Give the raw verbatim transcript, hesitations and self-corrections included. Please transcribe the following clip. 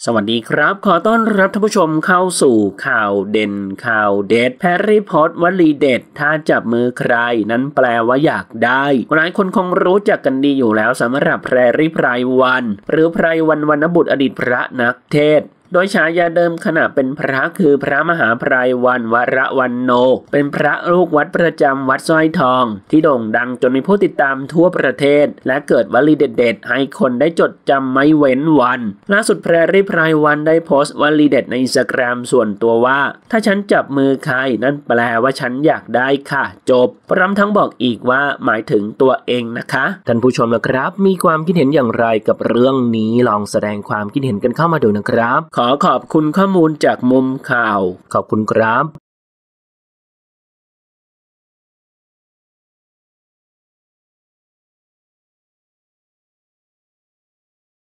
สวัสดีครับขอต้อนรับท่านผู้ชมเข้าสู่ข่าวเด่นข่าวเด็ดแพรรี่พอตวลีเด็ดถ้าจับมือใครนั้นแปลว่าอยากได้หลายคนคงรู้จักกันดีอยู่แล้วสำหรับแพรรี่ไพรวันหรือไพรวันวรรณบุตรอดีตพระนักเทศน์โดยฉายาเดิมขณะเป็นพระคือพระมหาไพรวันวรวันโนเป็นพระลูกวัดประจำวัดสร้อยทองที่โด่งดังจนมีผู้ติดตามทั่วประเทศและเกิดวลีเด็ดๆให้คนได้จดจำไม่เว้นวันล่าสุดแพรรี่ไพรวันได้โพสต์วลีเด็ดในอินสตาแกรมส่วนตัวว่าถ้าฉันจับมือใครนั่นแปลว่าฉันอยากได้ค่ะจบพร้อมทั้งบอกอีกว่าหมายถึงตัวเองนะคะท่านผู้ชมนะครับมีความคิดเห็นอย่างไรกับเรื่องนี้ลองแสดงความคิดเห็นกันเข้ามาดูนะครับขอขอบคุณข้อมูลจากมุมข่าวขอบคุณครับ